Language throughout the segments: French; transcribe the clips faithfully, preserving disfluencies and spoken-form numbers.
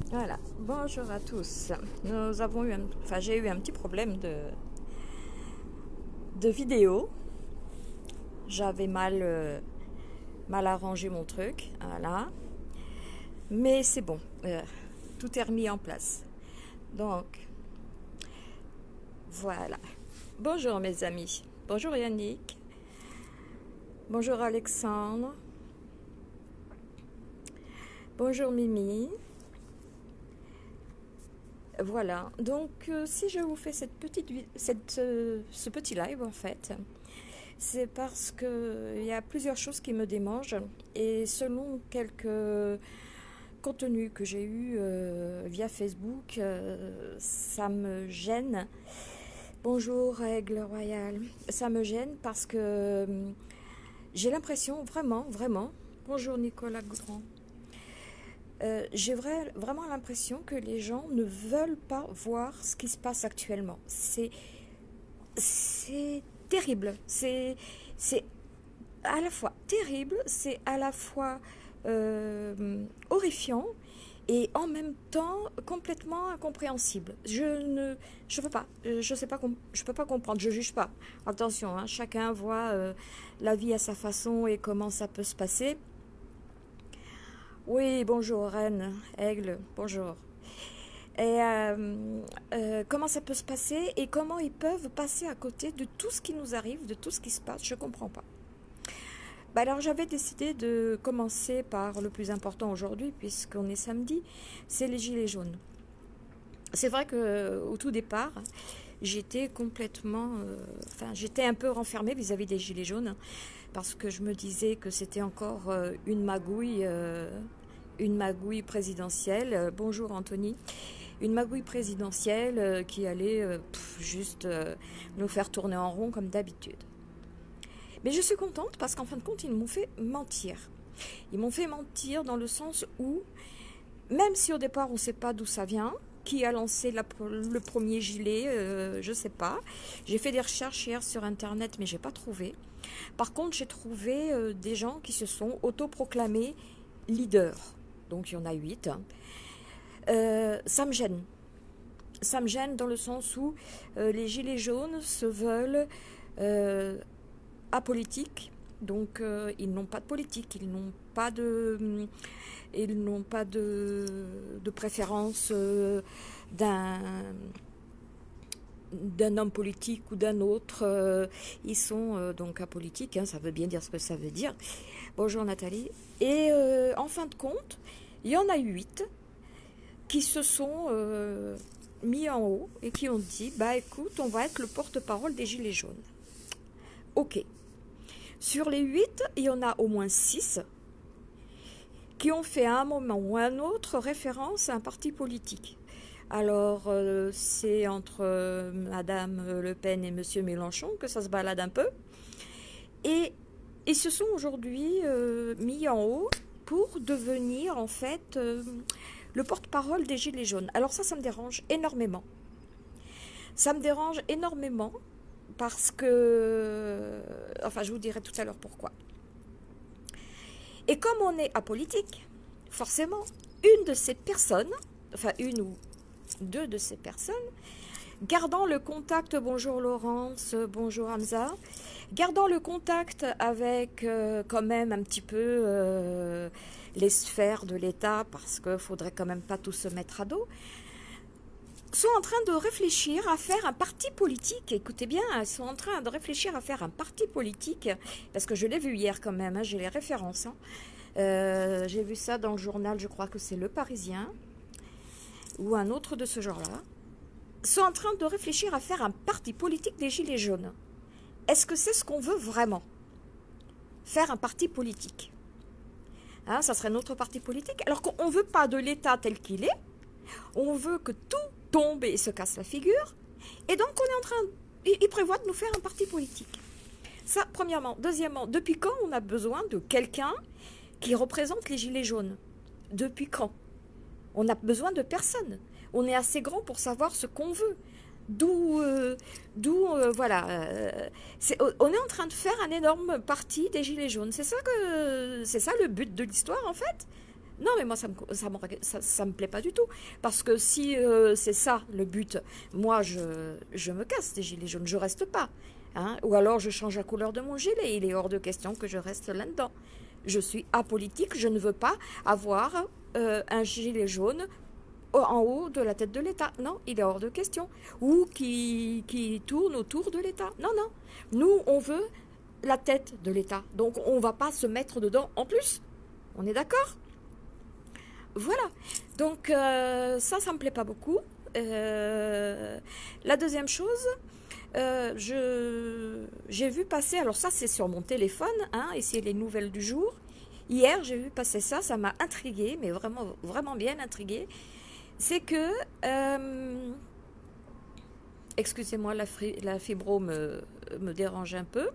Voilà, bonjour à tous. Nous avons eu un, enfin j'ai eu un petit problème de, de vidéo. J'avais mal, euh, mal arrangé mon truc, voilà. Mais c'est bon, euh, tout est remis en place. Donc, voilà. Bonjour mes amis. Bonjour Yannick. Bonjour Alexandre. Bonjour Mimi. Voilà, donc euh, si je vous fais cette petite, cette, euh, ce petit live en fait, c'est parce qu'il y a plusieurs choses qui me démangent et selon quelques contenus que j'ai eus euh, via Facebook, euh, ça me gêne. Bonjour Aigle Royal, ça me gêne parce que euh, j'ai l'impression vraiment, vraiment, bonjour Nicolas Goudron, euh, j'ai vrai, vraiment l'impression que les gens ne veulent pas voir ce qui se passe actuellement. C'est c'est terrible, c'est c'est à la fois terrible, c'est à la fois euh, horrifiant et en même temps complètement incompréhensible. Je ne, je veux pas, je sais pas, je peux pas comprendre, je juge pas. Attention, hein, chacun voit euh, la vie à sa façon et comment ça peut se passer. Oui, bonjour Reine, Aigle, bonjour. Et euh, euh, comment ça peut se passer et comment ils peuvent passer à côté de tout ce qui nous arrive, de tout ce qui se passe, je comprends pas. Bah alors j'avais décidé de commencer par le plus important aujourd'hui, puisqu'on est samedi, c'est les gilets jaunes. C'est vrai qu'au tout départ, j'étais complètement, euh, enfin j'étais un peu renfermée vis-à-vis des gilets jaunes, parce que je me disais que c'était encore euh, une magouille, euh, une magouille présidentielle. Euh, bonjour Anthony. Une magouille présidentielle euh, qui allait euh, pff, juste euh, nous faire tourner en rond comme d'habitude. Mais je suis contente parce qu'en fin de compte, ils m'ont fait mentir. Ils m'ont fait mentir dans le sens où, même si au départ on ne sait pas d'où ça vient, qui a lancé la, le premier gilet, euh, je ne sais pas. J'ai fait des recherches hier sur Internet, mais je n'ai pas trouvé. Par contre, j'ai trouvé euh, des gens qui se sont autoproclamés leaders. Donc il y en a huit. Euh, ça me gêne. Ça me gêne dans le sens où euh, les gilets jaunes se veulent euh, apolitiques. Donc euh, ils n'ont pas de politique, ils n'ont pas de, ils n'ont pas de, de préférence euh, d'un d'un homme politique ou d'un autre. Euh, ils sont euh, donc apolitiques, hein, ça veut bien dire ce que ça veut dire. Bonjour Nathalie. Et euh, en fin de compte, il y en a huit qui se sont euh, mis en haut et qui ont dit, bah écoute, on va être le porte-parole des Gilets jaunes. Ok. Sur les huit, il y en a au moins six qui ont fait à un moment ou à un autre référence à un parti politique. Alors, euh, c'est entre euh, Madame Le Pen et Monsieur Mélenchon que ça se balade un peu. Et ils se sont aujourd'hui euh, mis en haut pour devenir, en fait, euh, le porte-parole des Gilets jaunes. Alors ça, ça me dérange énormément. Ça me dérange énormément parce que... Enfin, je vous dirai tout à l'heure pourquoi. Et comme on est apolitique, forcément, une de ces personnes, enfin une ou deux de ces personnes, gardant le contact, bonjour Laurence, bonjour Hamza, gardant le contact avec euh, quand même un petit peu euh, les sphères de l'État, parce qu'il ne faudrait quand même pas tout se mettre à dos, sont en train de réfléchir à faire un parti politique. Écoutez bien, ils sont en train de réfléchir à faire un parti politique, parce que je l'ai vu hier quand même, hein, j'ai les références. Hein. Euh, j'ai vu ça dans le journal, je crois que c'est Le Parisien, ou un autre de ce genre-là, sont en train de réfléchir à faire un parti politique des Gilets jaunes. Est-ce que c'est ce qu'on veut vraiment? Faire un parti politique, hein, ça serait notre parti politique, alors qu'on ne veut pas de l'État tel qu'il est, on veut que tout tombe et se casse la figure, et donc on est en train, ils prévoient de nous faire un parti politique. Ça, premièrement. Deuxièmement, depuis quand on a besoin de quelqu'un qui représente les Gilets jaunes? Depuis quand? On a besoin de personne. On est assez grand pour savoir ce qu'on veut. D'où, euh, d'où, euh, voilà. Euh, c'est, on est en train de faire un énorme parti des Gilets jaunes. C'est ça que, c'est ça le but de l'histoire en fait. Non, mais moi, ça me, ça me, ça, ça me plaît pas du tout. Parce que si euh, c'est ça le but, moi, je, je me casse des gilets jaunes, je reste pas. Hein. Ou alors, je change la couleur de mon gilet. Il est hors de question que je reste là-dedans. Je suis apolitique, je ne veux pas avoir euh, un gilet jaune en haut de la tête de l'État. Non, il est hors de question. Ou qui, qui tourne autour de l'État. Non, non. Nous, on veut la tête de l'État. Donc, on ne va pas se mettre dedans en plus. On est d'accord? Voilà, donc euh, ça, ça me plaît pas beaucoup. Euh, la deuxième chose, euh, je j'ai vu passer, alors ça c'est sur mon téléphone, hein, et c'est les nouvelles du jour. Hier, j'ai vu passer ça, ça m'a intriguée, mais vraiment, vraiment bien intriguée. C'est que, euh, excusez-moi, la, la fibro me, me dérange un peu.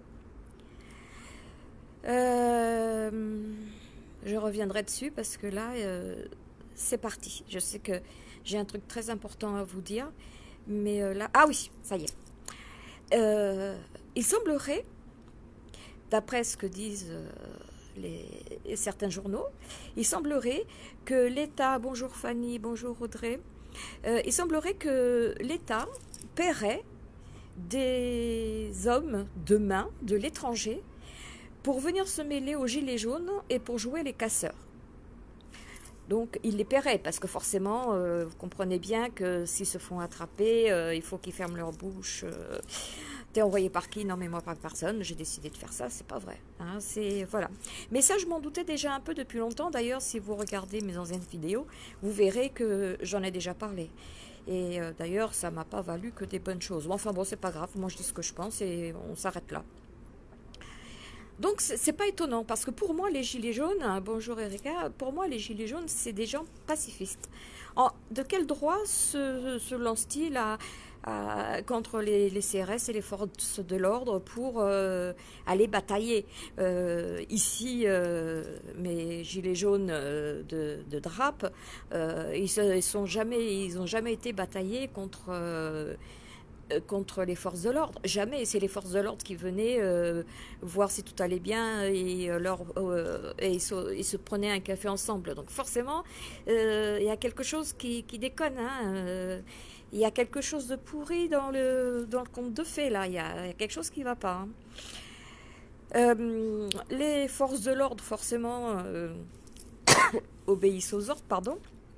Euh, je reviendrai dessus parce que là, euh, c'est parti. Je sais que j'ai un truc très important à vous dire, mais euh, là... Ah oui, ça y est. Euh, il semblerait, d'après ce que disent euh, les, certains journaux, il semblerait que l'État... Bonjour Fanny, bonjour Audrey. Euh, il semblerait que l'État paierait des hommes de main de l'étranger pour venir se mêler aux gilets jaunes et pour jouer les casseurs. Donc, ils les paieraient, parce que forcément, euh, vous comprenez bien que s'ils se font attraper, euh, il faut qu'ils ferment leur bouche. Euh, T'es envoyé par qui? Non, mais moi, par personne. J'ai décidé de faire ça, c'est pas vrai. Hein, c'est, voilà. Mais ça, je m'en doutais déjà un peu depuis longtemps. D'ailleurs, si vous regardez mes anciennes vidéos, vous verrez que j'en ai déjà parlé. Et euh, d'ailleurs, ça m'a pas valu que des bonnes choses. Bon, enfin bon, c'est pas grave. Moi, je dis ce que je pense et on s'arrête là. Donc, c'est pas étonnant, parce que pour moi, les gilets jaunes, hein, bonjour Erika, pour moi, les gilets jaunes, c'est des gens pacifistes. En, de quel droit se, se lance-t-il à, à, contre les, les C R S et les forces de l'ordre pour euh, aller batailler euh, ici, euh, mes gilets jaunes euh, de, de drape, euh, ils, se, ils, sont jamais, ils ont jamais été bataillés contre... Euh, contre les forces de l'ordre. Jamais. C'est les forces de l'ordre qui venaient euh, voir si tout allait bien et, euh, leur, euh, et ils, se, ils se prenaient un café ensemble. Donc forcément, euh, il y a quelque chose qui, qui déconne. Hein. Euh, il y a quelque chose de pourri dans le, dans le conte de fées, là. Il y a, il y a quelque chose qui ne va pas. Hein. Euh, les forces de l'ordre, forcément, euh, obéissent aux ordres, pardon.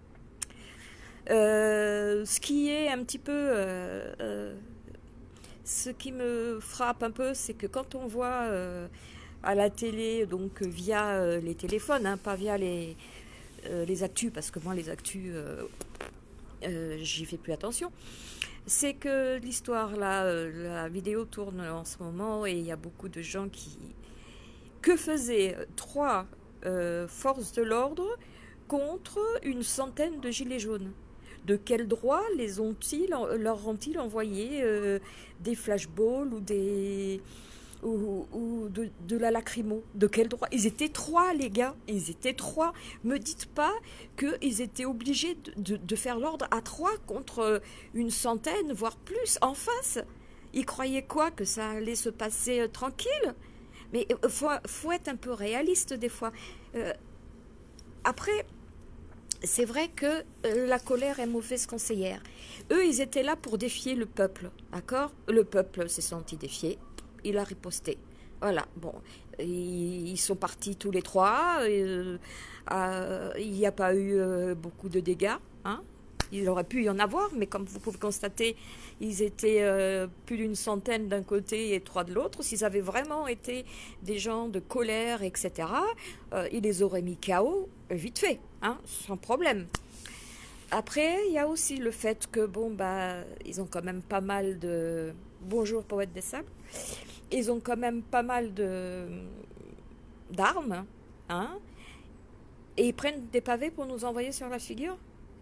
Euh, ce qui est un petit peu, euh, euh, ce qui me frappe un peu, c'est que quand on voit euh, à la télé, donc via euh, les téléphones, hein, pas via les, euh, les actus, parce que moi les actus, euh, euh, j'y fais plus attention, c'est que l'histoire, là, euh, la vidéo tourne en ce moment et il y a beaucoup de gens qui... Que faisaient trois euh, forces de l'ordre contre une centaine de gilets jaunes? De quel droit les ont-ils, leur ont-ils envoyé euh, des flashballs ou des ou, ou de, de la lacrymo? De quel droit? Ils étaient trois, les gars. Ils étaient trois. Me dites pas qu'ils étaient obligés de, de, de faire l'ordre à trois contre une centaine, voire plus, en face. Ils croyaient quoi? Que ça allait se passer euh, tranquille? Mais il faut, faut être un peu réaliste des fois. Euh, après... C'est vrai que euh, la colère est mauvaise conseillère. Eux, ils étaient là pour défier le peuple, d'accord? Le peuple s'est senti défié, il a riposté. Voilà, bon, ils, ils sont partis tous les trois, euh, euh, il n'y a pas eu euh, beaucoup de dégâts, hein? Il aurait pu y en avoir, mais comme vous pouvez constater, ils étaient euh, plus d'une centaine d'un côté et trois de l'autre. S'ils avaient vraiment été des gens de colère, et cetera, euh, ils les auraient mis K O vite fait, hein, sans problème. Après, il y a aussi le fait que, bon, bah, ils ont quand même pas mal de... Bonjour, Poète des Sables. Ils ont quand même pas mal de d'armes, hein, et ils prennent des pavés pour nous envoyer sur la figure.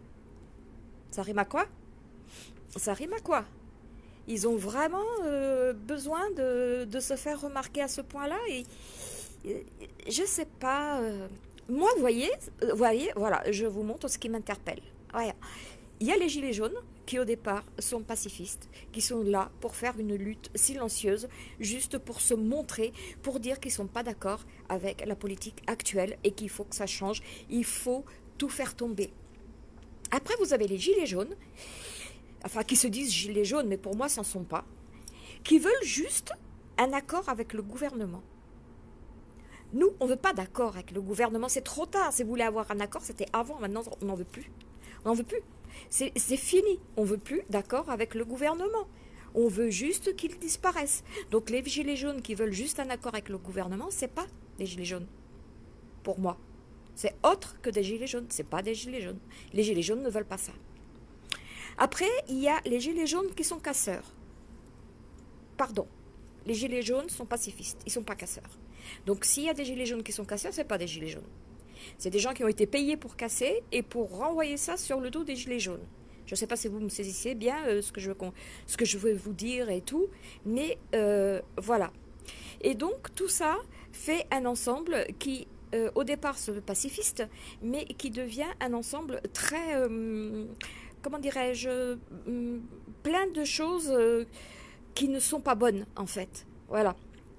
Ça rime à quoi? Ça rime à quoi? Ils ont vraiment euh, besoin de, de se faire remarquer à ce point-là et, et je sais pas. Euh, moi, vous voyez, voyez, voilà, je vous montre ce qui m'interpelle. Voilà. il y a les gilets jaunes qui au départ sont pacifistes, qui sont là pour faire une lutte silencieuse, juste pour se montrer, pour dire qu'ils ne sont pas d'accord avec la politique actuelle et qu'il faut que ça change, il faut tout faire tomber. Après, vous avez les gilets jaunes, enfin qui se disent gilets jaunes, mais pour moi, ça n'en sont pas, qui veulent juste un accord avec le gouvernement. Nous, on ne veut pas d'accord avec le gouvernement, c'est trop tard. Si vous voulez avoir un accord, c'était avant, maintenant on n'en veut plus. On n'en veut plus. C'est fini. On ne veut plus d'accord avec le gouvernement. On veut juste qu'il disparaisse. Donc les gilets jaunes qui veulent juste un accord avec le gouvernement, ce n'est pas des gilets jaunes. Pour moi. C'est autre que des gilets jaunes. Ce n'est pas des gilets jaunes. Les gilets jaunes ne veulent pas ça. Après, il y a les gilets jaunes qui sont casseurs. Pardon. Les gilets jaunes sont pacifistes. Ils ne sont pas casseurs. Donc s'il y a des gilets jaunes qui sont casseurs, ce n'est pas des gilets jaunes. C'est des gens qui ont été payés pour casser et pour renvoyer ça sur le dos des gilets jaunes. Je ne sais pas si vous me saisissez bien euh, ce, que je veux, ce que je veux vous dire et tout, mais euh, voilà. Et donc tout ça fait un ensemble qui, euh, au départ, se veut pacifiste, mais qui devient un ensemble très, euh, comment dirais-je, euh, plein de choses euh, qui ne sont pas bonnes, en fait. Voilà.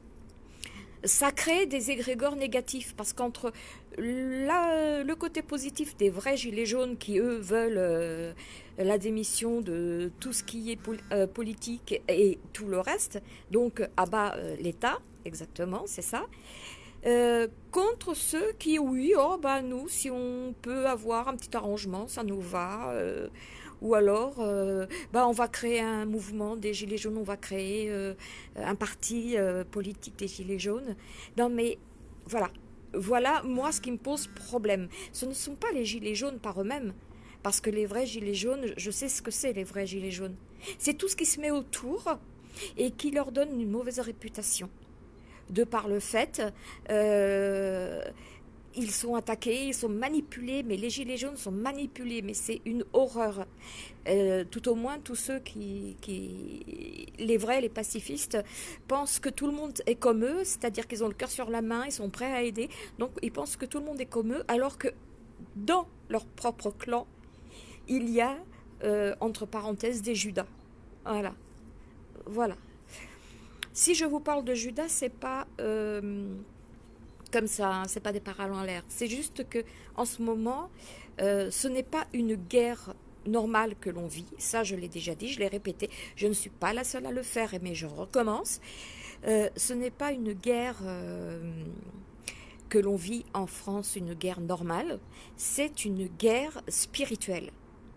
Ça crée des égrégores négatifs parce qu'entre le côté positif des vrais gilets jaunes qui, eux, veulent euh, la démission de tout ce qui est pol euh, politique et tout le reste, donc à bas euh, l'État, exactement, c'est ça, euh, contre ceux qui, oui, oh, bah, nous, si on peut avoir un petit arrangement, ça nous va, euh, ou alors, euh, bah, on va créer un mouvement des Gilets jaunes, on va créer euh, un parti euh, politique des Gilets jaunes. Non, mais voilà. Voilà, moi, ce qui me pose problème. Ce ne sont pas les Gilets jaunes par eux-mêmes. Parce que les vrais Gilets jaunes, je sais ce que c'est, les vrais Gilets jaunes. C'est tout ce qui se met autour et qui leur donne une mauvaise réputation. De par le fait... Euh, ils sont attaqués, ils sont manipulés, mais les gilets jaunes sont manipulés, mais c'est une horreur. Euh, tout au moins, tous ceux qui, qui, les vrais, les pacifistes, pensent que tout le monde est comme eux, c'est-à-dire qu'ils ont le cœur sur la main, ils sont prêts à aider, donc ils pensent que tout le monde est comme eux, alors que dans leur propre clan, il y a, euh, entre parenthèses, des Judas. Voilà. Voilà. Si je vous parle de Judas, c'est pas... Euh, comme ça, hein, c'est pas des paroles en l'air. C'est juste que en ce moment, euh, ce n'est pas une guerre normale que l'on vit. Ça, je l'ai déjà dit, je l'ai répété. Je ne suis pas la seule à le faire, mais je recommence. Euh, ce n'est pas une guerre euh, que l'on vit en France, une guerre normale. C'est une guerre spirituelle.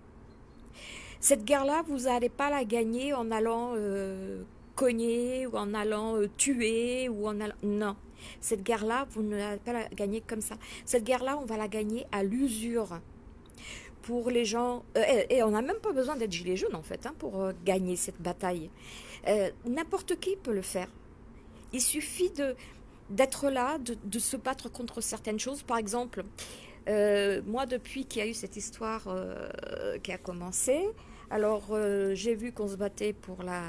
Cette guerre-là, vous n'allez pas la gagner en allant euh, cogner ou en allant euh, tuer ou en allant... Non. Cette guerre-là, vous ne l'allez pas la gagner comme ça. Cette guerre-là, on va la gagner à l'usure. Pour les gens... Euh, et, et on n'a même pas besoin d'être gilet jaune, en fait, hein, pour euh, gagner cette bataille. Euh, N'importe qui peut le faire. Il suffit de d'être là, de, de se battre contre certaines choses. Par exemple, euh, moi, depuis qu'il y a eu cette histoire euh, qui a commencé, alors euh, j'ai vu qu'on se battait pour la...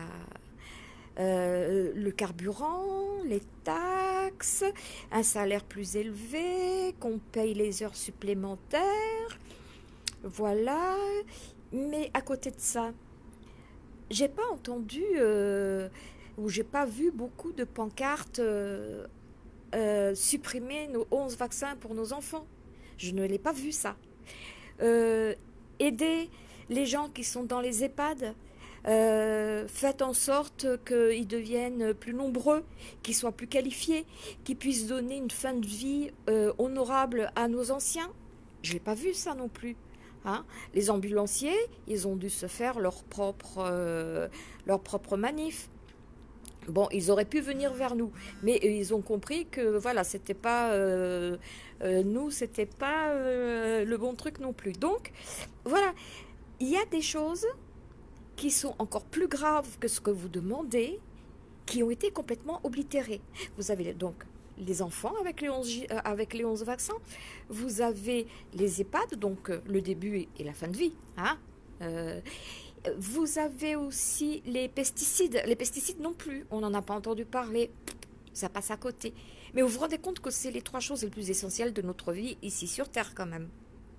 Euh, le carburant, les taxes, un salaire plus élevé, qu'on paye les heures supplémentaires, voilà. Mais à côté de ça, j'ai pas entendu euh, ou j'ai pas vu beaucoup de pancartes euh, euh, supprimer nos onze vaccins pour nos enfants. Je ne l'ai pas vu ça. Euh, aider les gens qui sont dans les EHPAD. Euh, faites en sorte qu'ils deviennent plus nombreux, qu'ils soient plus qualifiés, qu'ils puissent donner une fin de vie euh, honorable à nos anciens. Je n'ai pas vu ça non plus. Hein. Les ambulanciers, ils ont dû se faire leur propre, euh, leur propre manif. Bon, ils auraient pu venir vers nous, mais ils ont compris que voilà, c'était pas euh, euh, nous, c'était pas euh, le bon truc non plus. Donc, voilà, il y a des choses qui sont encore plus graves que ce que vous demandez, qui ont été complètement oblitérés. Vous avez donc les enfants avec les onze, euh, avec les onze vaccins, vous avez les EHPAD, donc euh, le début et la fin de vie. Hein euh, vous avez aussi les pesticides. Les pesticides non plus, on n'en a pas entendu parler, ça passe à côté. Mais vous vous rendez compte que c'est les trois choses les plus essentielles de notre vie ici sur Terre quand même.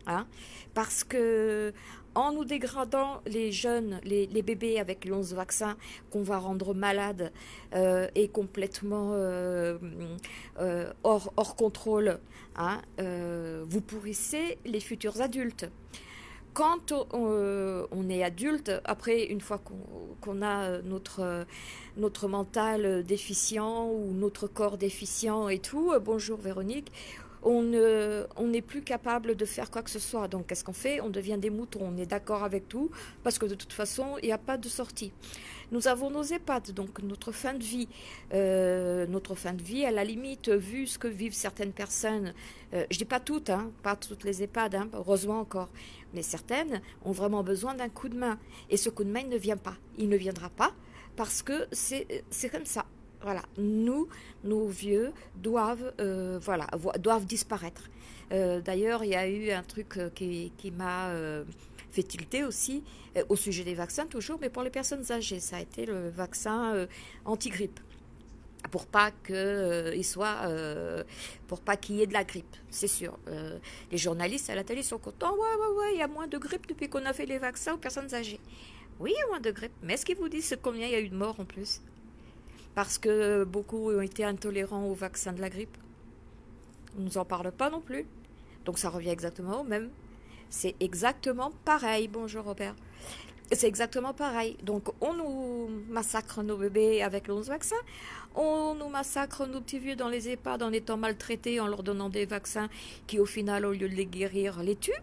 hein, parce que en nous dégradant les jeunes, les, les bébés avec l'once vaccin qu'on va rendre malades euh, et complètement euh, euh, hors, hors contrôle, hein, euh, vous pourrissez les futurs adultes. Quand on, on est adulte, après, une fois qu'on qu'on a notre, notre mental déficient ou notre corps déficient et tout, bonjour Véronique, on ne, on n'est plus capable de faire quoi que ce soit. Donc, qu'est-ce qu'on fait? On devient des moutons, on est d'accord avec tout, parce que de toute façon, il n'y a pas de sortie. Nous avons nos EHPAD, donc notre fin de vie. Euh, notre fin de vie, à la limite, vu ce que vivent certaines personnes, euh, je dis pas toutes, hein, pas toutes les EHPAD, hein, heureusement encore, mais certaines ont vraiment besoin d'un coup de main. Et ce coup de main, il ne vient pas. Il ne viendra pas parce que c'est c'est comme ça. Voilà, nous, nos vieux doivent, euh, voilà, doivent disparaître. Euh, D'ailleurs, il y a eu un truc qui, qui m'a euh, fait tilter aussi, euh, au sujet des vaccins toujours, mais pour les personnes âgées, ça a été le vaccin euh, anti-grippe. Pour pas que euh, il soit, euh, pour pas qu'il y ait de la grippe, c'est sûr. Euh, les journalistes à la télé sont contents. Ouais, ouais, ouais, il y a moins de grippe depuis qu'on a fait les vaccins aux personnes âgées. Oui, il y a moins de grippe. Mais est-ce qu'ils vous disent combien il y a eu de morts en plus? Parce que beaucoup ont été intolérants au vaccin de la grippe. On ne nous en parle pas non plus. Donc ça revient exactement au même. C'est exactement pareil. Bonjour Robert. C'est exactement pareil. Donc on nous massacre nos bébés avec l'once vaccin. On nous massacre nos petits vieux dans les EHPAD en étant maltraités, en leur donnant des vaccins qui au final, au lieu de les guérir, les tuent.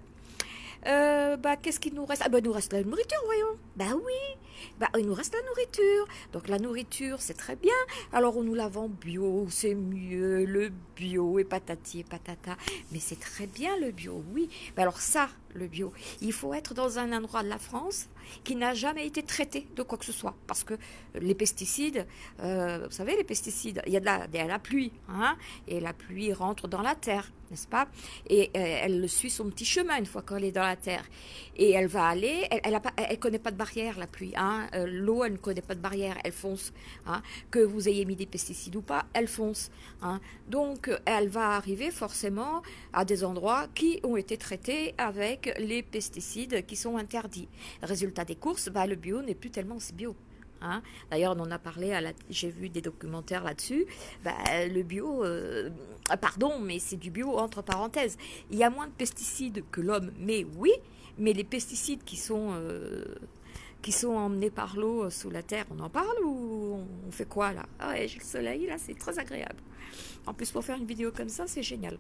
Euh, bah, qu'est-ce qu'il nous reste? Ah, bah, il nous reste la nourriture, voyons. Bah oui, bah, il nous reste la nourriture. Donc, la nourriture, c'est très bien. Alors, on nous la vend bio, c'est mieux, le bio, et patati et patata. Mais c'est très bien, le bio, oui. Bah, alors, ça, le bio, il faut être dans un endroit de la France qui n'a jamais été traité de quoi que ce soit. Parce que les pesticides, euh, vous savez, les pesticides, il y a de la, il y a la pluie, hein, et la pluie rentre dans la terre, n'est-ce pas? Et euh, elle suit son petit chemin une fois qu'elle est dans la terre. Et elle va aller, elle elle, a pas, elle connaît pas de barrière, la pluie. Hein, euh, l'eau, elle ne connaît pas de barrière, elle fonce. Hein, que vous ayez mis des pesticides ou pas, elle fonce. Hein. Donc, elle va arriver forcément à des endroits qui ont été traités avec les pesticides qui sont interdits. Résultat des courses, bah, le bio n'est plus tellement aussi bio. Hein. D'ailleurs, on en a parlé, à la... j'ai vu des documentaires là-dessus. Bah, le bio, euh... pardon, mais c'est du bio entre parenthèses. Il y a moins de pesticides que l'homme, mais oui, mais les pesticides qui sont, euh... qui sont emmenés par l'eau sous la terre, on en parle ou on fait quoi là? Ah ouais, j'ai le soleil là, c'est très agréable. En plus, pour faire une vidéo comme ça, c'est génial.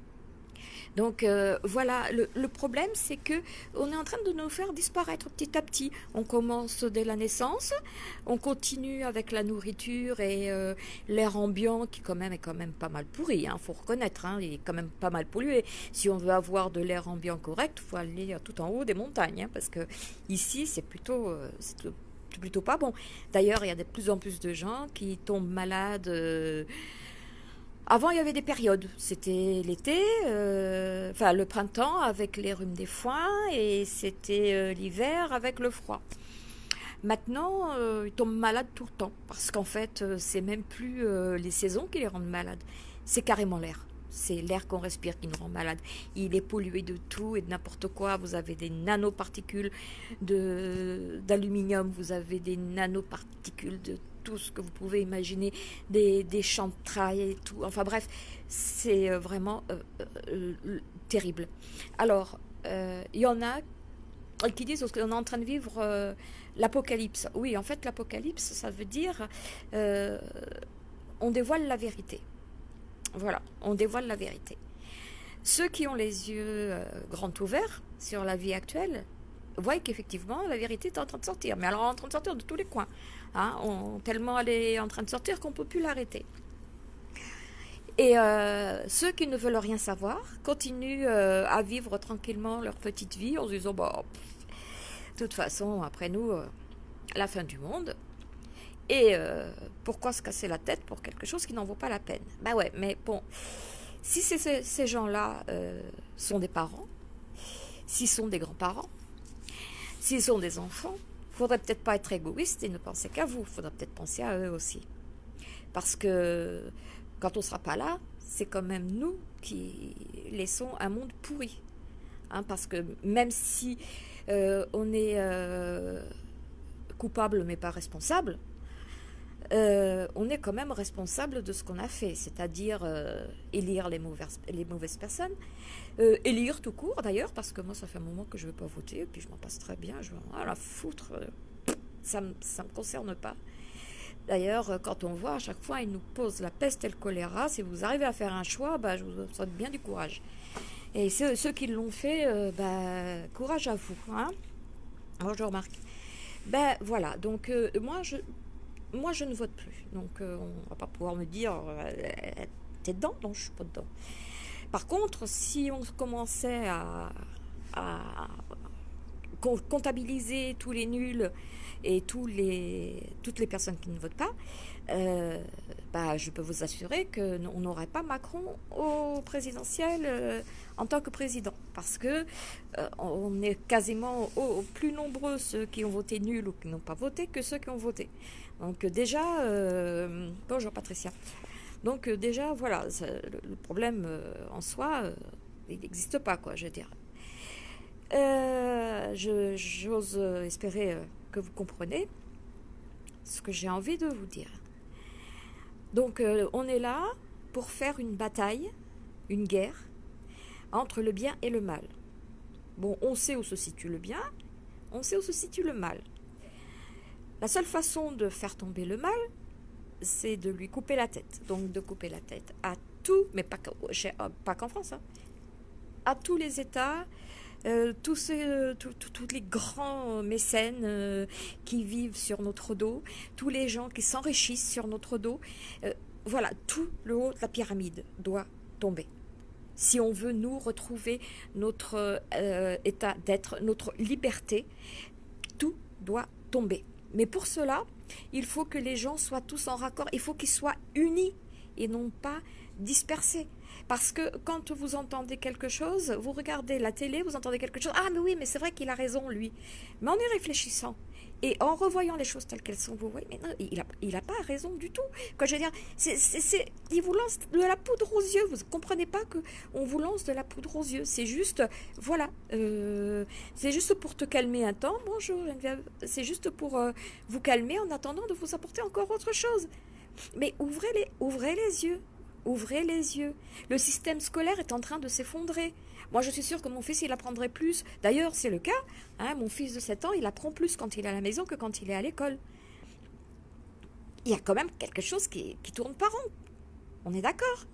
Donc euh, voilà, le, le problème c'est que on est en train de nous faire disparaître petit à petit. On commence dès la naissance, on continue avec la nourriture et euh, l'air ambiant qui quand même est quand même pas mal pourri, hein, faut reconnaître, hein, il est quand même pas mal pollué. Si on veut avoir de l'air ambiant correct, il faut aller tout en haut des montagnes, hein, parce que ici c'est plutôt, euh, c'est plutôt pas bon. D'ailleurs, il y a de plus en plus de gens qui tombent malades. Euh, Avant, il y avait des périodes. C'était l'été, euh, enfin le printemps avec les rhumes des foins et c'était euh, l'hiver avec le froid. Maintenant, euh, ils tombent malades tout le temps parce qu'en fait, euh, c'est même plus euh, les saisons qui les rendent malades. C'est carrément l'air. C'est l'air qu'on respire qui nous rend malade. Il est pollué de tout et de n'importe quoi. Vous avez des nanoparticules de, d'aluminium, vous avez des nanoparticules de tout ce que vous pouvez imaginer, des, des champs de trail et tout. Enfin bref, c'est vraiment euh, euh, euh, terrible. Alors, il euh, y en a qui disent qu'on est en train de vivre euh, l'apocalypse. Oui, en fait, l'apocalypse, ça veut dire euh, on dévoile la vérité. Voilà, on dévoile la vérité. Ceux qui ont les yeux euh, grands ouverts sur la vie actuelle voient qu'effectivement la vérité est en train de sortir. Mais alors en train de sortir de tous les coins. Hein, on, tellement elle est en train de sortir qu'on ne peut plus l'arrêter. Et euh, ceux qui ne veulent rien savoir continuent euh, à vivre tranquillement leur petite vie en se disant bah, de toute façon, après nous, euh, la fin du monde. Et euh, pourquoi se casser la tête pour quelque chose qui n'en vaut pas la peine? Bah ouais, mais bon, si ces, ces gens-là euh, sont des parents, s'ils sont des grands-parents, s'ils sont des enfants, il ne faudrait peut-être pas être égoïste et ne penser qu'à vous. Il faudrait peut-être penser à eux aussi. Parce que quand on ne sera pas là, c'est quand même nous qui laissons un monde pourri. hein, parce que même si euh, on est euh, coupable mais pas responsable, euh, on est quand même responsable de ce qu'on a fait, c'est-à-dire euh, élire les mauvaises, les mauvaises personnes, euh, élire tout court d'ailleurs, parce que moi ça fait un moment que je ne veux pas voter, et puis je m'en passe très bien, je vais en la foutre, euh, ça ne me, ça me concerne pas. D'ailleurs, quand on voit à chaque fois, ils nous posent la peste et le choléra, si vous arrivez à faire un choix, bah, je vous souhaite bien du courage. Et ceux, ceux qui l'ont fait, euh, bah, courage à vous. Hein. Moi, je remarque. Ben voilà, donc euh, moi, je, moi je ne vote plus. Donc euh, on ne va pas pouvoir me dire, euh, t'es dedans? Non, je ne suis pas dedans. Par contre, si on commençait à, à comptabiliser tous les nuls et tous les, toutes les personnes qui ne votent pas, euh, bah, je peux vous assurer qu'on n'aurait pas Macron au présidentiel euh, en tant que président. Parce que euh, on est quasiment au, au plus nombreux ceux qui ont voté nul ou qui n'ont pas voté que ceux qui ont voté. Donc déjà, euh, bonjour Patricia. Donc euh, déjà, voilà, le, le problème euh, en soi, euh, il n'existe pas, quoi, je veux dire. Euh, je, j'ose espérer que vous comprenez ce que j'ai envie de vous dire. Donc, euh, on est là pour faire une bataille, une guerre, entre le bien et le mal. Bon, on sait où se situe le bien, on sait où se situe le mal. La seule façon de faire tomber le mal, c'est de lui couper la tête. Donc, de couper la tête à tout, mais pas, pas qu'en France, hein, à tous les États, Euh, tous, ces, euh, tous, tous, tous les grands mécènes euh, qui vivent sur notre dos, tous les gens qui s'enrichissent sur notre dos, euh, voilà, tout le haut de la pyramide doit tomber. Si on veut nous retrouver notre euh, état d'être, notre liberté, tout doit tomber. Mais pour cela, il faut que les gens soient tous en raccord, il faut qu'ils soient unis et non pas dispersés. Parce que quand vous entendez quelque chose, vous regardez la télé, vous entendez quelque chose, ah mais oui, mais c'est vrai qu'il a raison, lui. Mais en y réfléchissant et en revoyant les choses telles qu'elles sont, vous voyez, mais non, il n'a il a pas raison du tout. Quoi, je veux dire, c'est, c'est, c'est, il vous lance de la poudre aux yeux, vous ne comprenez pas qu'on vous lance de la poudre aux yeux. C'est juste, voilà, euh, c'est juste pour te calmer un temps, bonjour Geneviève, c'est juste pour euh, vous calmer en attendant de vous apporter encore autre chose. Mais ouvrez les, ouvrez les yeux. Ouvrez les yeux. Le système scolaire est en train de s'effondrer. Moi, je suis sûre que mon fils, il apprendrait plus. D'ailleurs, c'est le cas. Hein, mon fils de sept ans, il apprend plus quand il est à la maison que quand il est à l'école. Il y a quand même quelque chose qui, qui tourne pas rond. On est d'accord?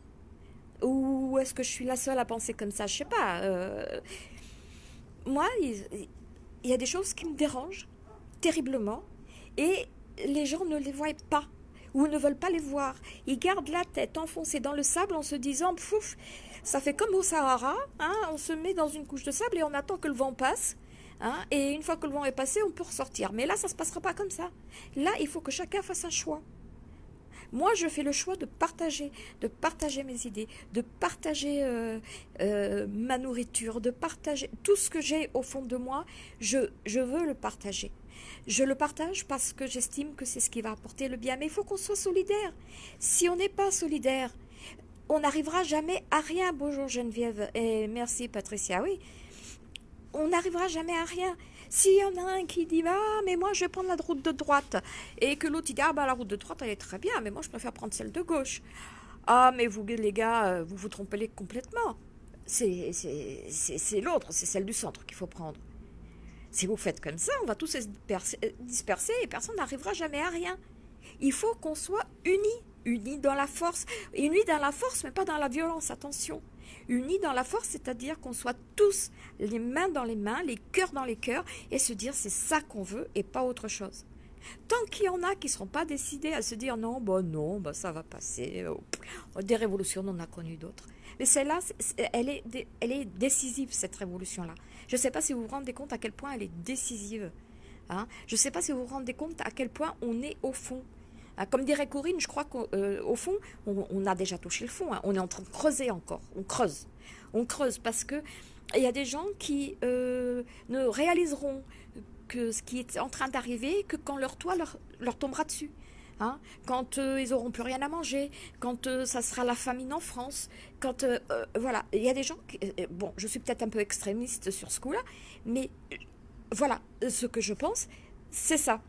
Ou est-ce que je suis la seule à penser comme ça? Je sais pas. Euh... Moi, il, il y a des choses qui me dérangent terriblement. Et les gens ne les voient pas. Ou ne veulent pas les voir. Ils gardent la tête enfoncée dans le sable en se disant, pouf, ça fait comme au Sahara, hein, on se met dans une couche de sable et on attend que le vent passe, hein, et une fois que le vent est passé, on peut ressortir. Mais là, ça ne se passera pas comme ça. Là, il faut que chacun fasse un choix. Moi, je fais le choix de partager, de partager mes idées, de partager euh, euh, ma nourriture, de partager tout ce que j'ai au fond de moi, je, je veux le partager. Je le partage parce que j'estime que c'est ce qui va apporter le bien. Mais il faut qu'on soit solidaire. Si on n'est pas solidaire, on n'arrivera jamais à rien. Bonjour Geneviève et merci Patricia. Oui, on n'arrivera jamais à rien. S'il y en a un qui dit ah mais moi je vais prendre la route de droite et que l'autre il dit ah bah la route de droite elle est très bien mais moi je préfère prendre celle de gauche. Ah mais vous les gars vous vous trompez complètement. C'est c'est c'est, c'est l'autre, c'est celle du centre qu'il faut prendre. Si vous faites comme ça, on va tous se disperser et personne n'arrivera jamais à rien. Il faut qu'on soit unis, unis dans la force. Unis dans la force, mais pas dans la violence, attention. Unis dans la force, c'est-à-dire qu'on soit tous les mains dans les mains, les cœurs dans les cœurs, et se dire c'est ça qu'on veut et pas autre chose. Tant qu'il y en a qui ne seront pas décidés à se dire non, bah non, bah ça va passer. Des révolutions, on en a connu d'autres. Mais celle-là, elle est, elle est décisive, cette révolution-là. Je ne sais pas si vous vous rendez compte à quel point elle est décisive. Hein. Je ne sais pas si vous vous rendez compte à quel point on est au fond. Hein. Comme dirait Corinne, je crois qu'au euh, fond, on, on a déjà touché le fond. Hein. On est en train de creuser encore. On creuse. On creuse parce que il y a des gens qui euh, ne réaliseront que ce qui est en train d'arriver que quand leur toit leur, leur tombera dessus. hein, quand euh, ils auront plus rien à manger, quand euh, ça sera la famine en France, quand euh, euh, voilà, il y a des gens qui, euh, bon, je suis peut-être un peu extrémiste sur ce coup-là, mais euh, voilà, ce que je pense, c'est ça.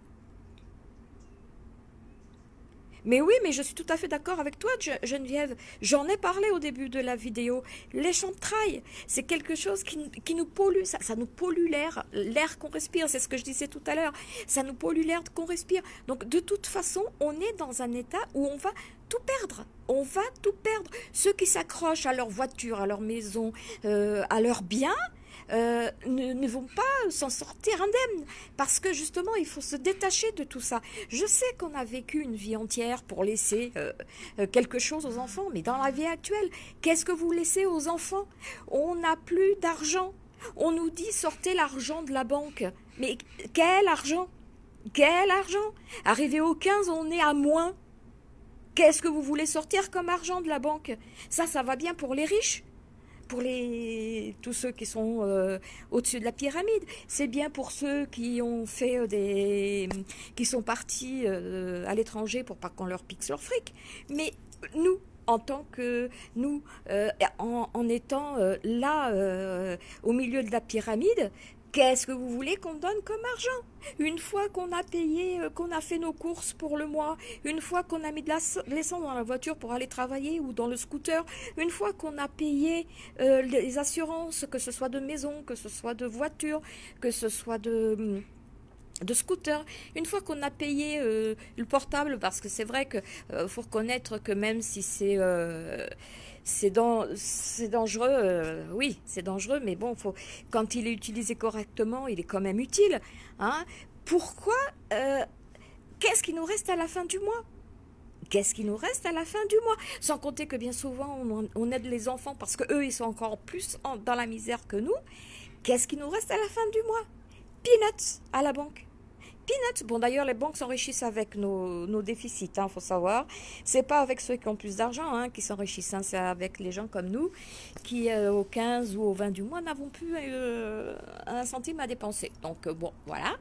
Mais oui, mais je suis tout à fait d'accord avec toi, Ge- Geneviève. J'en ai parlé au début de la vidéo. Les champs de trail, c'est quelque chose qui, qui nous pollue. Ça, ça nous pollue l'air, l'air qu'on respire. C'est ce que je disais tout à l'heure. Ça nous pollue l'air qu'on respire. Donc, de toute façon, on est dans un état où on va tout perdre. On va tout perdre. Ceux qui s'accrochent à leur voiture, à leur maison, euh, à leurs biens, euh, ne, ne vont pas s'en sortir indemnes. Parce que justement, il faut se détacher de tout ça. Je sais qu'on a vécu une vie entière pour laisser euh, euh, quelque chose aux enfants, mais dans la vie actuelle, qu'est-ce que vous laissez aux enfants? On n'a plus d'argent. On nous dit sortez l'argent de la banque. Mais quel argent? Quel argent? Arrivé au quinze, on est à moins. Qu'est-ce que vous voulez sortir comme argent de la banque? Ça, ça va bien pour les riches, pour les tous ceux qui sont euh, au-dessus de la pyramide. C'est bien pour ceux qui ont fait euh, des qui sont partis euh, à l'étranger pour pas qu'on leur pique leur fric. Mais nous, en tant que nous, euh, en, en étant euh, là euh, au milieu de la pyramide, qu'est-ce que vous voulez qu'on donne comme argent? Une fois qu'on a payé, euh, qu'on a fait nos courses pour le mois, une fois qu'on a mis de l'essence dans la voiture pour aller travailler ou dans le scooter, une fois qu'on a payé euh, les assurances, que ce soit de maison, que ce soit de voiture, que ce soit de de scooter, une fois qu'on a payé euh, le portable, parce que c'est vrai que euh, faut reconnaître que même si c'est euh, c'est dan- c'est dangereux, euh, oui, c'est dangereux, mais bon, faut, quand il est utilisé correctement, il est quand même utile. Hein. Pourquoi euh, Qu'est-ce qui nous reste à la fin du mois? Qu'est-ce qui nous reste à la fin du mois? Sans compter que bien souvent, on, on aide les enfants parce qu'eux, ils sont encore plus en- dans la misère que nous. Qu'est-ce qui nous reste à la fin du mois? Peanuts à la banque. Peanuts. Bon, d'ailleurs, les banques s'enrichissent avec nos, nos déficits, il hein, faut savoir. C'est pas avec ceux qui ont plus d'argent hein, qui s'enrichissent, hein, c'est avec les gens comme nous qui, euh, au quinze ou au vingt du mois, n'avons plus euh, un centime à dépenser. Donc, euh, bon, voilà.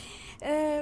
Euh,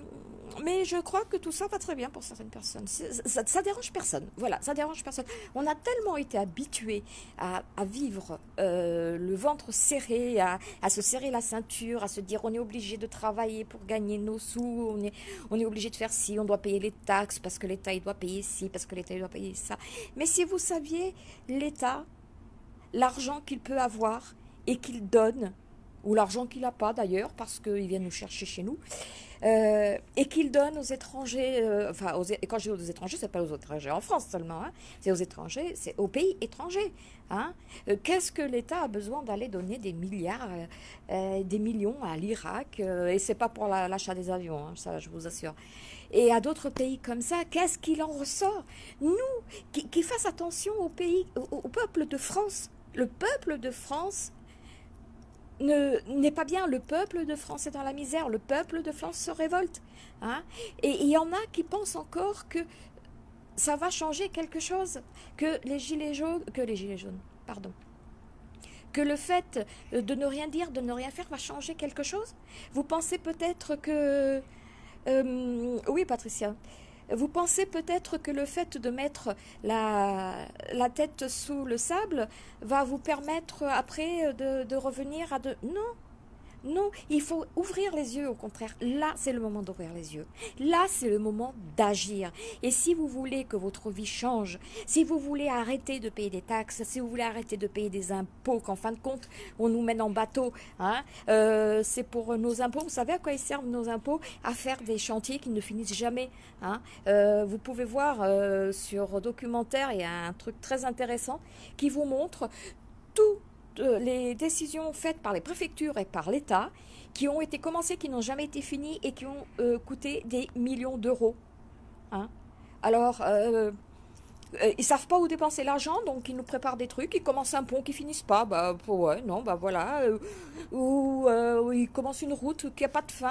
mais je crois que tout ça va très bien pour certaines personnes. Ça, ça dérange personne. Voilà, ça dérange personne. On a tellement été habitués à, à vivre euh, le ventre serré, à, à se serrer la ceinture, à se dire on est obligé de travailler pour gagner nos sous, on est, on est obligé de faire ci, on doit payer les taxes parce que l'État il doit payer ci, parce que l'État il doit payer ça. Mais si vous saviez, l'État, l'argent qu'il peut avoir et qu'il donne, ou l'argent qu'il n'a pas d'ailleurs, parce qu'il vient nous chercher chez nous, euh, et qu'il donne aux étrangers, euh, enfin, aux, et quand je dis aux étrangers, c'est pas aux étrangers en France seulement, hein, c'est aux étrangers, c'est aux pays étrangers. Hein. Euh, Qu'est-ce que l'État a besoin d'aller donner des milliards, euh, euh, des millions à l'Irak, euh, et c'est pas pour la- l'achat des avions, hein, ça je vous assure. Et à d'autres pays comme ça, qu'est-ce qu'il en ressort? Nous, qui, qui fassent attention au pays, au, au peuple de France. Le peuple de France ne n'est pas bien. Le peuple de France est dans la misère. Le peuple de France se révolte. Hein. Et il y en a qui pensent encore que ça va changer quelque chose, que les gilets jaunes, que les gilets jaunes, pardon, que le fait de ne rien dire, de ne rien faire va changer quelque chose. Vous pensez peut-être que euh, oui, Patricia. Vous pensez peut-être que le fait de mettre la, la tête sous le sable va vous permettre après de, de revenir à de... Non, non, il faut ouvrir les yeux, au contraire. Là, c'est le moment d'ouvrir les yeux. Là, c'est le moment d'agir. Et si vous voulez que votre vie change, si vous voulez arrêter de payer des taxes, si vous voulez arrêter de payer des impôts, qu'en fin de compte, on nous mène en bateau, hein, euh, c'est pour nos impôts. Vous savez à quoi ils servent nos impôts? À faire des chantiers qui ne finissent jamais. Hein. Euh, vous pouvez voir euh, sur documentaire, il y a un truc très intéressant qui vous montre tout les décisions faites par les préfectures et par l'État qui ont été commencées, qui n'ont jamais été finies et qui ont euh, coûté des millions d'euros. Hein. Alors, euh, euh, ils savent pas où dépenser l'argent, donc ils nous préparent des trucs, ils commencent un pont qui finissent pas, bah ouais, non, bah voilà, euh, ou euh, ils commencent une route qui a pas de fin.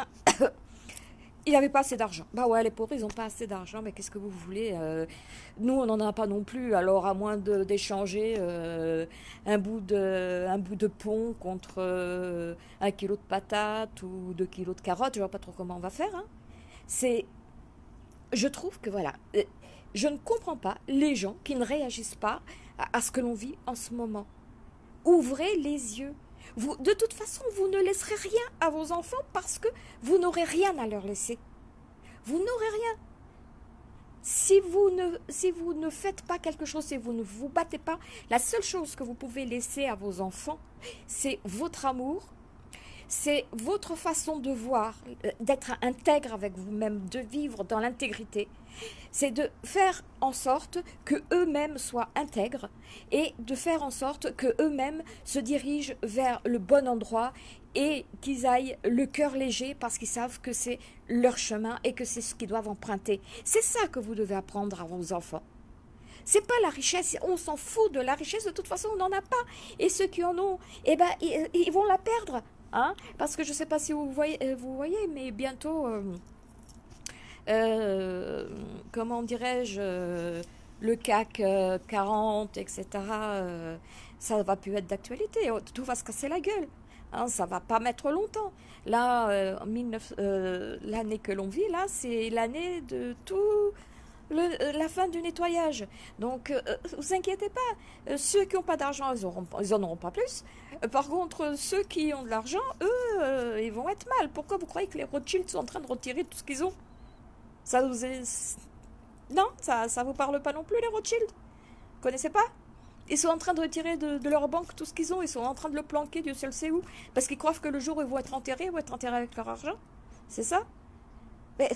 Il n'avait pas assez d'argent. Bah ouais, les pauvres, ils n'ont pas assez d'argent, mais qu'est-ce que vous voulez euh, Nous, on n'en a pas non plus, alors à moins de- d'échanger euh, un, bout de, un bout de pont contre euh, un kilo de patates ou deux kilos de carottes, je vois pas trop comment on va faire. Hein. C'est je trouve que voilà, euh, je ne comprends pas les gens qui ne réagissent pas à, à ce que l'on vit en ce moment. Ouvrez les yeux. Vous, de toute façon, vous ne laisserez rien à vos enfants parce que vous n'aurez rien à leur laisser. Vous n'aurez rien. Si vous, ne, si vous ne faites pas quelque chose, si vous ne vous battez pas, la seule chose que vous pouvez laisser à vos enfants, c'est votre amour, c'est votre façon de voir, euh, d'être intègre avec vous-même, de vivre dans l'intégrité. C'est de faire en sorte que eux-mêmes soient intègres et de faire en sorte que eux-mêmes se dirigent vers le bon endroit et qu'ils aillent le cœur léger parce qu'ils savent que c'est leur chemin et que c'est ce qu'ils doivent emprunter. C'est ça que vous devez apprendre à vos enfants. C'est pas la richesse, on s'en fout de la richesse, de toute façon on n'en a pas. Et ceux qui en ont, eh ben, ils, ils vont la perdre. Hein, parce que je ne sais pas si vous voyez, vous voyez mais bientôt, euh, euh, comment dirais-je, euh, le C A C euh, quarante, et cetera, euh, ça ne va plus être d'actualité, tout va se casser la gueule. Hein, ça ne va pas mettre longtemps. Là, euh, euh, l'année que l'on vit, là, c'est l'année de tout... Le, la fin du nettoyage. Donc, euh, vous inquiétez pas. Euh, ceux qui n'ont pas d'argent, ils, auront, ils en auront pas plus. Euh, par contre, ceux qui ont de l'argent, eux, euh, ils vont être mal. Pourquoi vous croyez que les Rothschild sont en train de retirer tout ce qu'ils ont? Ça vous est... Non, ça ça vous parle pas non plus, les Rothschild? Vous connaissez pas? Ils sont en train de retirer de, de leur banque tout ce qu'ils ont. Ils sont en train de le planquer, Dieu seul sait où. Parce qu'ils croient que le jour où ils vont être enterrés, ils vont être enterrés avec leur argent. C'est ça? Mais...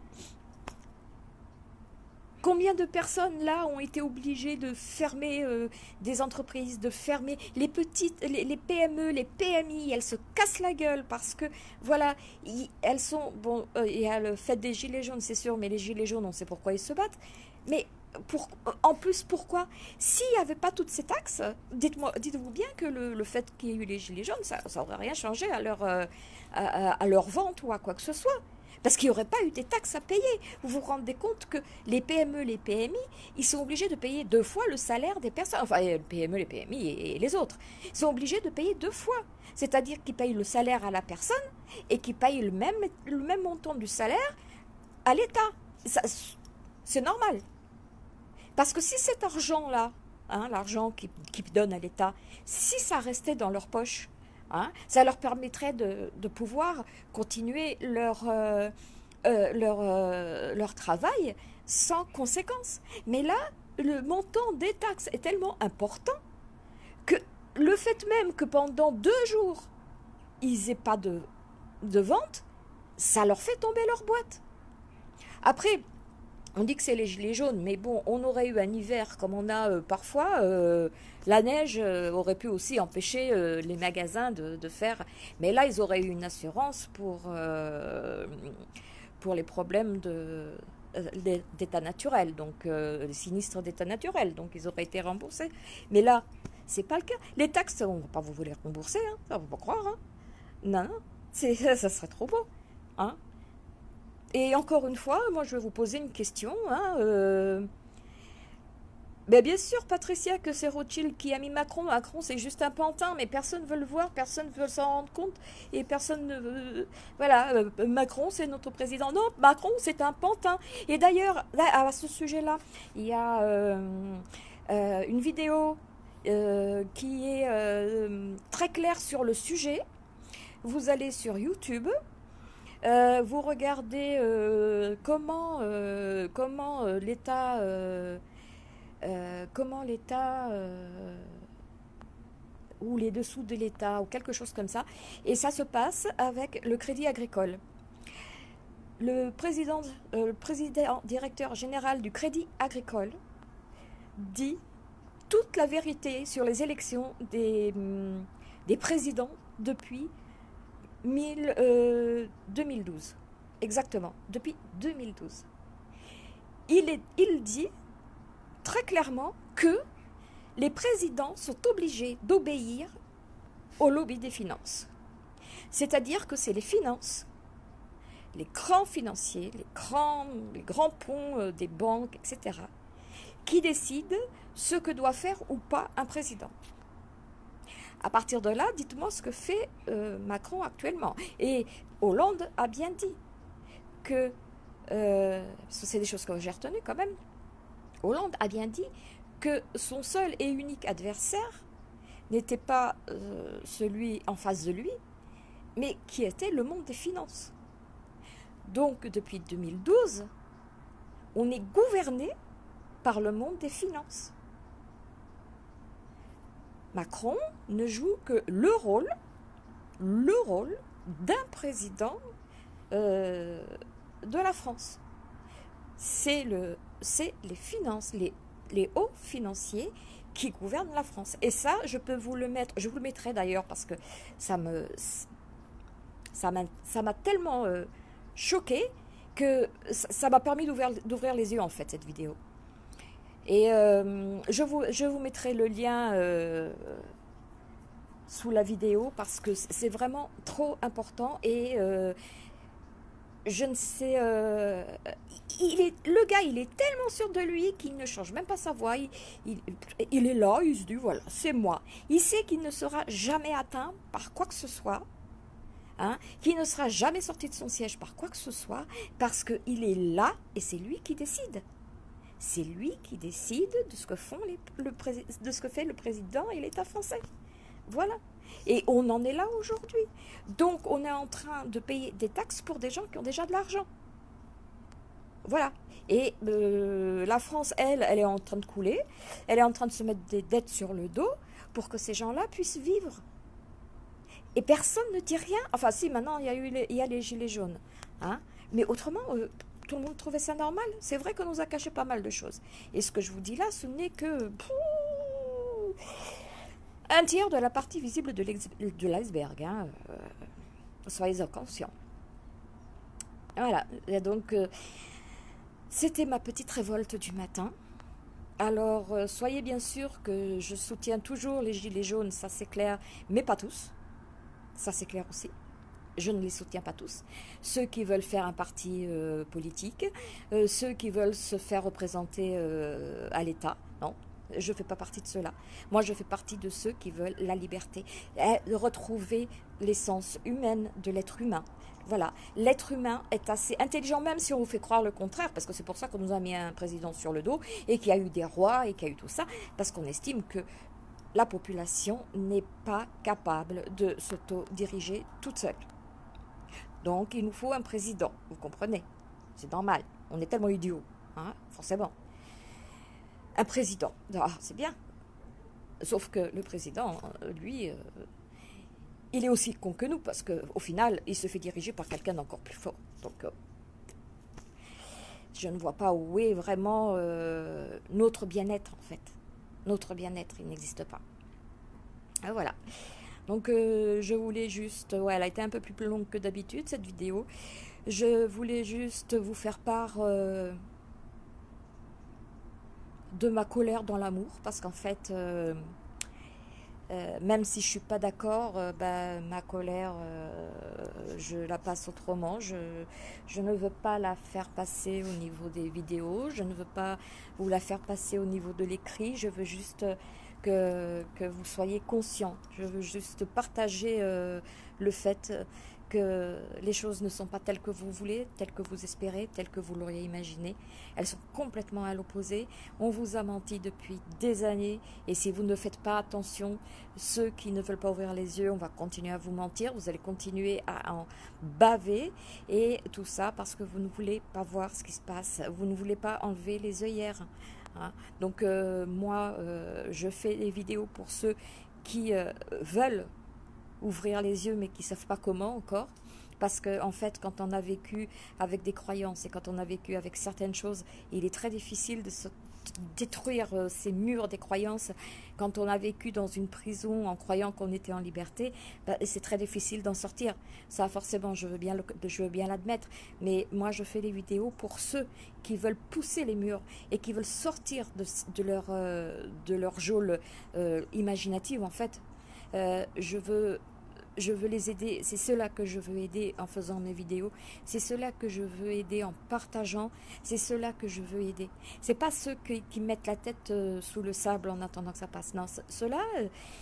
Combien de personnes là ont été obligées de fermer euh, des entreprises, de fermer les petites, les, les P M E, les P M I, elles se cassent la gueule parce que voilà, y, elles sont, bon, euh, il y a le fait des gilets jaunes, c'est sûr, mais les gilets jaunes, on sait pourquoi ils se battent, mais pour, en plus, pourquoi? S'il n'y avait pas toutes ces taxes, dites-moi, dites-vous bien que le, le fait qu'il y ait eu les gilets jaunes, ça n'aurait rien changé à leur, euh, à, à leur vente ou à quoi que ce soit. Parce qu'il n'y aurait pas eu des taxes à payer. Vous vous rendez compte que les P M E, les P M I, ils sont obligés de payer deux fois le salaire des personnes. Enfin, les P M E, les P M I et les autres. Ils sont obligés de payer deux fois. C'est-à-dire qu'ils payent le salaire à la personne et qu'ils payent le même, le même montant du salaire à l'État. C'est normal. Parce que si cet argent-là, hein, l'argent qu'ils qui donnent à l'État, si ça restait dans leur poche, hein, ça leur permettrait de, de pouvoir continuer leur, euh, euh, leur, euh, leur travail sans conséquence. Mais là, le montant des taxes est tellement important que le fait même que pendant deux jours, ils n'aient pas de, de vente, ça leur fait tomber leur boîte. Après, on dit que c'est les gilets jaunes, mais bon, on aurait eu un hiver comme on a euh, parfois. Euh, la neige euh, aurait pu aussi empêcher euh, les magasins de, de faire. Mais là, ils auraient eu une assurance pour, euh, pour les problèmes de, euh, d'état naturel, donc euh, les sinistres d'état naturel. Donc, ils auraient été remboursés. Mais là, c'est pas le cas. Les taxes, on ne va pas vous les rembourser, hein, ça, ne faut pas croire. Hein. Non, non, c'est, ça serait trop beau. Hein. Et encore une fois, moi je vais vous poser une question. Hein, euh... ben bien sûr, Patricia, que c'est Rothschild qui a mis Macron. Macron, c'est juste un pantin, mais personne ne veut le voir, personne ne veut s'en rendre compte. Et personne ne veut... Voilà, euh, Macron, c'est notre président. Non, Macron, c'est un pantin. Et d'ailleurs, à ce sujet-là, il y a euh, euh, une vidéo euh, qui est euh, très claire sur le sujet. Vous allez sur YouTube. Euh, vous regardez euh, comment, euh, comment euh, l'État euh, euh, comment l'État euh, ou les dessous de l'État ou quelque chose comme ça, et ça se passe avec le Crédit Agricole. Le président, euh, le président directeur général du Crédit Agricole dit toute la vérité sur les élections des, des présidents depuis mille, euh, deux mille douze. Exactement, depuis deux mille douze. Il, est, il dit très clairement que les présidents sont obligés d'obéir au lobby des finances. C'est-à-dire que c'est les finances, les grands financiers, les grands, les grands ponts euh, des banques, et cetera, qui décident ce que doit faire ou pas un président. À partir de là, dites-moi ce que fait euh, Macron actuellement. Et Hollande a bien dit que euh, parce que c'est des choses que j'ai retenues quand même, Hollande a bien dit que son seul et unique adversaire n'était pas euh, celui en face de lui, mais qui était le monde des finances. Donc depuis deux mille douze, on est gouverné par le monde des finances. Macron ne joue que le rôle, le rôle d'un président euh, de la France. C'est le, c'est les finances, les, les hauts financiers qui gouvernent la France. Et ça, je peux vous le mettre, je vous le mettrai d'ailleurs parce que ça me, ça m'a, ça m'a tellement euh, choqué que ça m'a permis d'ouvrir, d'ouvrir les yeux en fait cette vidéo. Et euh, je, vous, je vous mettrai le lien euh, sous la vidéo parce que c'est vraiment trop important et euh, je ne sais, euh, il est, le gars il est tellement sûr de lui qu'il ne change même pas sa voix, il, il, il est là, il se dit voilà c'est moi, il sait qu'il ne sera jamais atteint par quoi que ce soit, hein, qu'il ne sera jamais sorti de son siège par quoi que ce soit parce qu'il est là et c'est lui qui décide. C'est lui qui décide de ce que font les, le de ce que fait le président et l'État français. Voilà. Et on en est là aujourd'hui. Donc, on est en train de payer des taxes pour des gens qui ont déjà de l'argent. Voilà. Et euh, la France, elle, elle est en train de couler. Elle est en train de se mettre des dettes sur le dos pour que ces gens-là puissent vivre. Et personne ne dit rien. Enfin, si, maintenant, il y a eu les, il y a les gilets jaunes. Hein. Mais autrement... Euh, tout le monde trouvait ça normal. C'est vrai qu'on nous a caché pas mal de choses. Et ce que je vous dis là, ce n'est que pouh, un tiers de la partie visible de l'iceberg. Hein. Euh, soyez-en conscients. Voilà. Et donc, euh, c'était ma petite révolte du matin. Alors, euh, soyez bien sûr que je soutiens toujours les gilets jaunes, ça c'est clair, mais pas tous. Ça c'est clair aussi. Je ne les soutiens pas tous. Ceux qui veulent faire un parti euh, politique, euh, ceux qui veulent se faire représenter euh, à l'État, non, je ne fais pas partie de ceux-là. Moi, je fais partie de ceux qui veulent la liberté, retrouver l'essence humaine de l'être humain. Voilà, l'être humain est assez intelligent, même si on vous fait croire le contraire, parce que c'est pour ça qu'on nous a mis un président sur le dos, et qu'il y a eu des rois, et qu'il y a eu tout ça, parce qu'on estime que la population n'est pas capable de s'auto-diriger toute seule. Donc, il nous faut un président, vous comprenez? C'est normal, on est tellement idiots, hein, forcément. Un président, ah, c'est bien. Sauf que le président, lui, euh, il est aussi con que nous, parce qu'au final, il se fait diriger par quelqu'un d'encore plus fort. Donc, euh, je ne vois pas où est vraiment euh, notre bien-être, en fait. Notre bien-être, il n'existe pas. Et voilà. Donc euh, je voulais juste, ouais, elle a été un peu plus longue que d'habitude cette vidéo. Je voulais juste vous faire part euh, de ma colère dans l'amour, parce qu'en fait, euh, euh, même si je suis pas d'accord, euh, bah, ma colère, euh, je la passe autrement. Je, je ne veux pas la faire passer au niveau des vidéos, je ne veux pas vous la faire passer au niveau de l'écrit. Je veux juste Que, que vous soyez conscients. Je veux juste partager euh, le fait que les choses ne sont pas telles que vous voulez, telles que vous espérez, telles que vous l'auriez imaginé. Elles sont complètement à l'opposé. On vous a menti depuis des années et si vous ne faites pas attention, ceux qui ne veulent pas ouvrir les yeux, on va continuer à vous mentir. Vous allez continuer à en baver et tout ça parce que vous ne voulez pas voir ce qui se passe. Vous ne voulez pas enlever les œillères. Hein. Donc euh, moi, euh, je fais des vidéos pour ceux qui euh, veulent ouvrir les yeux mais qui ne savent pas comment encore. Parce qu'en en fait, quand on a vécu avec des croyances et quand on a vécu avec certaines choses, il est très difficile de se détruire euh, ces murs des croyances. Quand on a vécu dans une prison en croyant qu'on était en liberté, bah, c'est très difficile d'en sortir. Ça, forcément, je veux bien le, je veux bien l'admettre. Mais moi, je fais des vidéos pour ceux qui veulent pousser les murs et qui veulent sortir de, de, leur, euh, de leur geôle euh, imaginative, en fait. Euh, je veux... Je veux les aider, c'est ceux-là que je veux aider en faisant mes vidéos, c'est ceux-là que je veux aider en partageant, c'est ceux-là que je veux aider. C'est pas ceux qui, qui mettent la tête euh, sous le sable en attendant que ça passe, non, ceux-là, euh,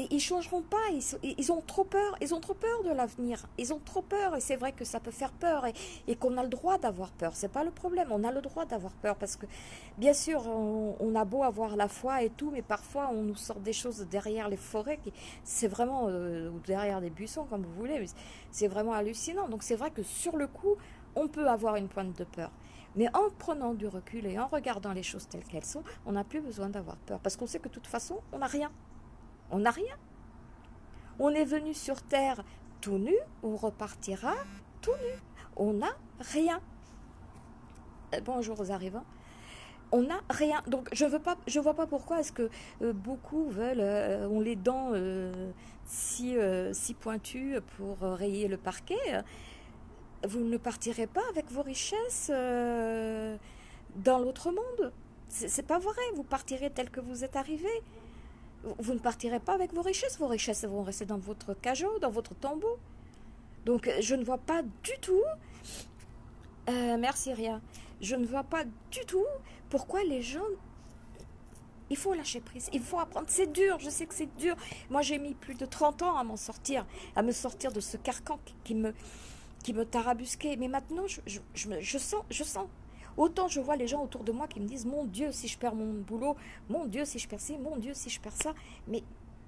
et ils changeront pas, ils, sont- ils ont trop peur, ils ont trop peur de l'avenir, ils ont trop peur, et c'est vrai que ça peut faire peur, et, et qu'on a le droit d'avoir peur, c'est pas le problème, on a le droit d'avoir peur, parce que bien sûr, on, on a beau avoir la foi et tout, mais parfois on nous sort des choses derrière les forêts, qui, c'est vraiment, euh, ou derrière des buissons, comme vous voulez, mais c'est vraiment hallucinant, donc c'est vrai que sur le coup, on peut avoir une pointe de peur. Mais en prenant du recul et en regardant les choses telles qu'elles sont, on n'a plus besoin d'avoir peur, parce qu'on sait que de toute façon, on n'a rien. On n'a rien. On est venu sur Terre tout nu, on repartira tout nu. On n'a rien. Euh, Bonjour aux arrivants. On n'a rien. Donc je veux pas, je vois pas pourquoi est-ce que euh, beaucoup veulent, euh, ont les dents euh, si, euh, si pointues pour euh, rayer le parquet. Vous ne partirez pas avec vos richesses euh, dans l'autre monde. C'est c'est pas vrai. Vous partirez tel que vous êtes arrivé. Vous ne partirez pas avec vos richesses. Vos richesses vont rester dans votre cajot, dans votre tombeau. Donc, je ne vois pas du tout. Euh, merci, Ria. Je ne vois pas du tout pourquoi les gens. Il faut lâcher prise. Il faut apprendre. C'est dur. Je sais que c'est dur. Moi, j'ai mis plus de trente ans à m'en sortir, à me sortir de ce carcan qui me, qui me tarabusquait. Mais maintenant, je, je, je, me- je sens, je sens. Autant je vois les gens autour de moi qui me disent, mon Dieu, si je perds mon boulot, mon Dieu, si je perds ci, mon Dieu, si je perds ça. Mais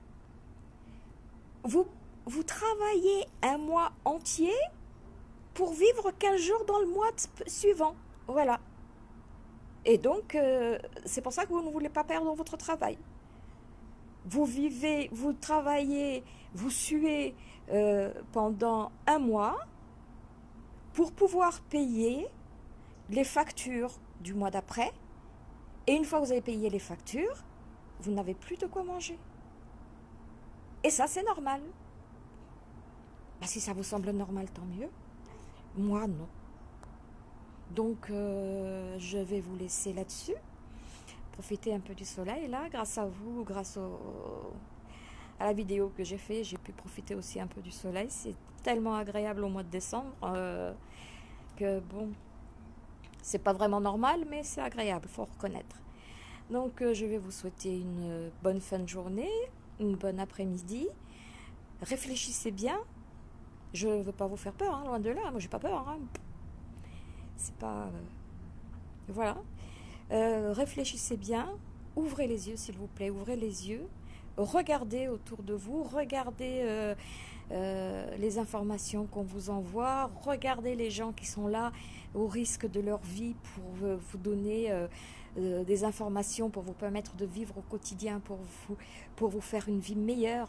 vous, vous travaillez un mois entier pour vivre quinze jours dans le mois suivant. Voilà. Et donc, euh, c'est pour ça que vous ne voulez pas perdre votre travail. Vous vivez, vous travaillez, vous suez euh, pendant un mois pour pouvoir payer les factures du mois d'après. Et une fois que vous avez payé les factures, vous n'avez plus de quoi manger. Et ça, c'est normal. Bah, si ça vous semble normal, tant mieux. Moi, non. Donc, euh, je vais vous laisser là-dessus. Profiter un peu du soleil, là. Grâce à vous, grâce au, à la vidéo que j'ai fait, j'ai pu profiter aussi un peu du soleil. C'est tellement agréable au mois de décembre euh, que, bon, c'est pas vraiment normal, mais c'est agréable, faut reconnaître. Donc, euh, je vais vous souhaiter une bonne fin de journée, une bonne après-midi. Réfléchissez bien. Je ne veux pas vous faire peur, hein, loin de là. Moi, j'ai pas peur. Hein. C'est pas... euh, Voilà. Euh, réfléchissez bien. Ouvrez les yeux, s'il vous plaît. Ouvrez les yeux. Regardez autour de vous. Regardez euh, euh, les informations qu'on vous envoie. Regardez les gens qui sont là au risque de leur vie pour euh, vous donner euh, euh, des informations, pour vous permettre de vivre au quotidien, pour vous, pour vous faire une vie meilleure.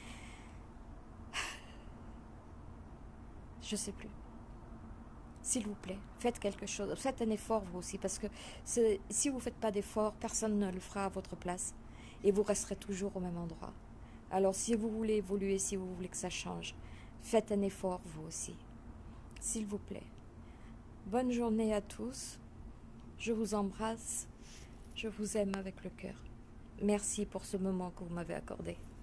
Je sais plus. S'il vous plaît, faites quelque chose. Faites un effort vous aussi, parce que si vous ne faites pas d'effort, personne ne le fera à votre place. Et vous resterez toujours au même endroit. Alors si vous voulez évoluer, si vous voulez que ça change, faites un effort vous aussi. S'il vous plaît. Bonne journée à tous. Je vous embrasse. Je vous aime avec le cœur. Merci pour ce moment que vous m'avez accordé.